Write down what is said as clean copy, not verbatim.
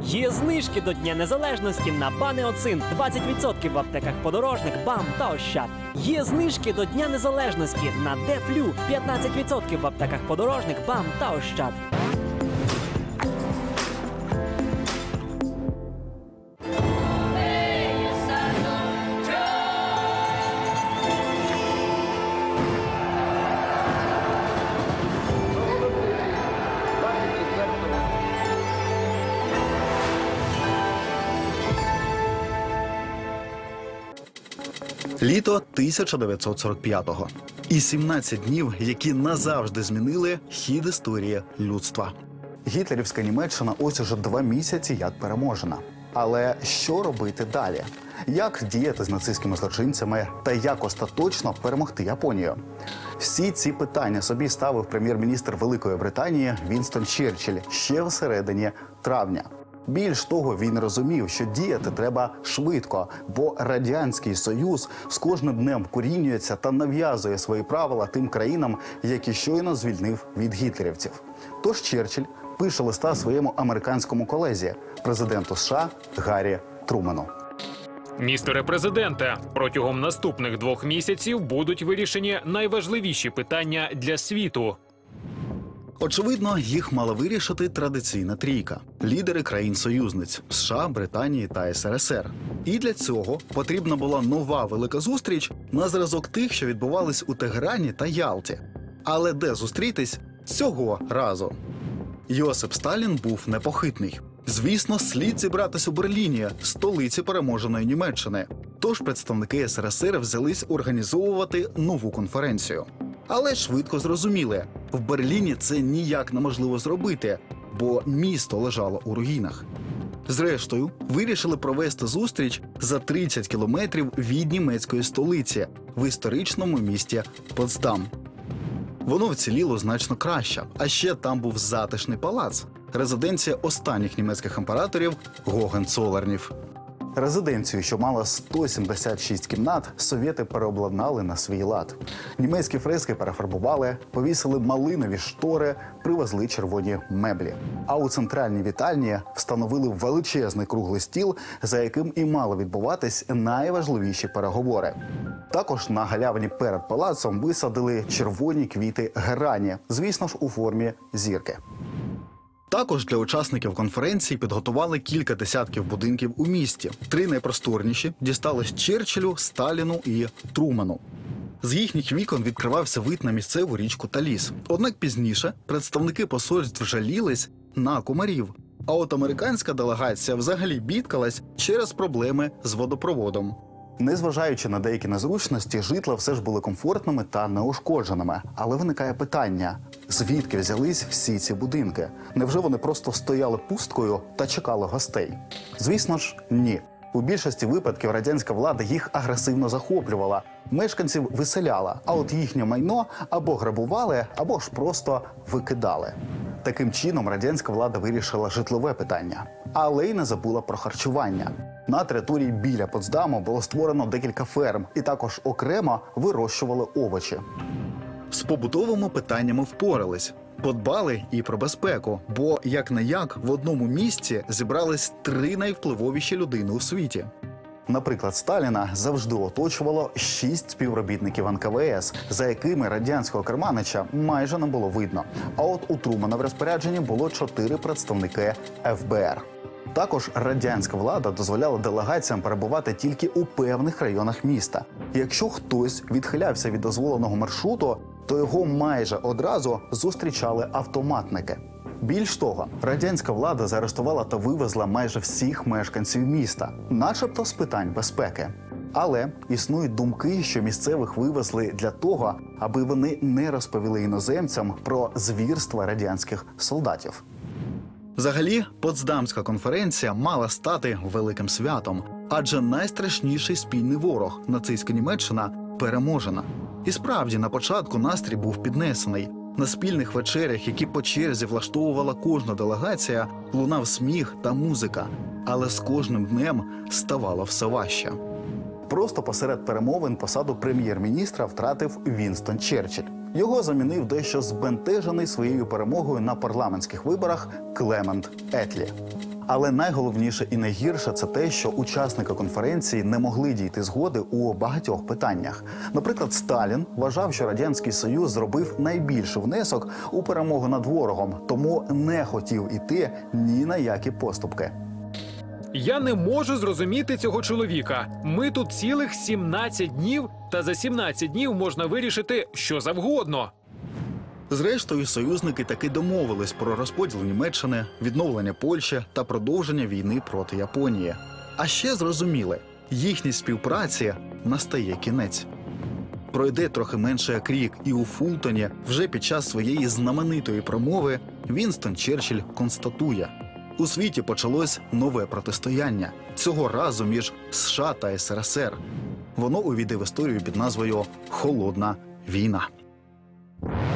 Є знижки до Дня Незалежності на Банеоцин 20% в аптеках Подорожник, БАМ та Ощад. Є знижки до Дня Незалежності на Дефлю 15% в аптеках Подорожник, БАМ та Ощад. Літо 1945-го. І 17 днів, які назавжди змінили хід історії людства. Гітлерівська Німеччина ось уже 2 місяці як переможена. Але що робити далі? Як діяти з нацистськими злочинцями та як остаточно перемогти Японію? Всі ці питання собі ставив прем'єр-міністр Великої Британії Вінстон Черчилль ще всередині травня. Більш того, він розумів, що діяти треба швидко, бо Радянський Союз з кожним днем вкорінюється та нав'язує свої правила тим країнам, які щойно звільнив від гітлерівців. Тож Черчилль пише листа своєму американському колезі, президенту США Гаррі Труману. Містере президенте, протягом наступних 2 місяців будуть вирішені найважливіші питання для світу. Очевидно, їх мала вирішити традиційна трійка – лідери країн-союзниць – США, Британії та СРСР. І для цього потрібна була нова велика зустріч на зразок тих, що відбувались у Тегерані та Ялті. Але де зустрітись цього разу? Йосип Сталін був непохитний. Звісно, слід зібратись у Берліні, столиці переможеної Німеччини. Тож представники СРСР взялись організовувати нову конференцію. Але швидко зрозуміли – в Берліні це ніяк неможливо зробити, бо місто лежало у руїнах. Зрештою, вирішили провести зустріч за 30 кілометрів від німецької столиці в історичному місті Потсдам. Воно вціліло значно краще, а ще там був затишний палац – резиденція останніх німецьких імператорів Гогенцолернів. Резиденцію, що мала 176 кімнат, совєти переобладнали на свій лад. Німецькі фрески перефарбували, повісили малинові штори, привезли червоні меблі. А у центральній вітальні встановили величезний круглий стіл, за яким і мали відбуватись найважливіші переговори. Також на галявині перед палацом висадили червоні квіти герані, звісно ж, у формі зірки. Також для учасників конференції підготували кілька десятків будинків у місті. 3 найпросторніші дістались Черчиллю, Сталіну і Труману. З їхніх вікон відкривався вид на місцеву річку та ліс. Однак пізніше представники посольств жалілись на комарів. А от американська делегація взагалі бідкалась через проблеми з водопроводом. Незважаючи на деякі незручності, житла все ж були комфортними та неушкодженими. Але виникає питання – звідки взялись всі ці будинки? Невже вони просто стояли пусткою та чекали гостей? Звісно ж, ні. У більшості випадків радянська влада їх агресивно захоплювала, мешканців виселяла, а от їхнє майно або грабували, або ж просто викидали. Таким чином радянська влада вирішила житлове питання. Але й не забула про харчування. На території біля Потсдаму було створено декілька ферм і також окремо вирощували овочі. З побутовими питаннями впорались. Подбали і про безпеку, бо, як-не-як, в одному місці зібрались 3 найвпливовіші людини у світі. Наприклад, Сталіна завжди оточувало 6 співробітників НКВС, за якими радянського керманича майже не було видно. А от у Трумана в розпорядженні було 4 представники ФБР. Також радянська влада дозволяла делегаціям перебувати тільки у певних районах міста. Якщо хтось відхилявся від дозволеного маршруту, то його майже одразу зустрічали автоматники. Більш того, радянська влада заарештувала та вивезла майже всіх мешканців міста, начебто з питань безпеки. Але існують думки, що місцевих вивезли для того, аби вони не розповіли іноземцям про звірства радянських солдатів. Взагалі, Потсдамська конференція мала стати великим святом, адже найстрашніший спільний ворог – нацистська Німеччина – переможена. І справді, на початку настрій був піднесений. На спільних вечерях, які по черзі влаштовувала кожна делегація, лунав сміх та музика. Але з кожним днем ставало все важче. Просто посеред перемовин посаду прем'єр-міністра втратив Вінстон Черчилль. Його замінив дещо збентежений своєю перемогою на парламентських виборах Клемент Етлі. Але найголовніше і найгірше – це те, що учасники конференції не могли дійти згоди у багатьох питаннях. Наприклад, Сталін вважав, що Радянський Союз зробив найбільший внесок у перемогу над ворогом, тому не хотів іти ні на які поступки. Я не можу зрозуміти цього чоловіка. Ми тут цілих 17 днів, та за 17 днів можна вирішити що завгодно. Зрештою, союзники таки домовились про розподіл Німеччини, відновлення Польщі та продовження війни проти Японії. А ще зрозуміли, їхній співпраці настає кінець. Пройде трохи менше як рік, і у Фултоні вже під час своєї знаменитої промови Вінстон Черчилль констатує: у світі почалось нове протистояння, цього разу між США та СРСР. Воно увійде в історію під назвою «Холодна війна».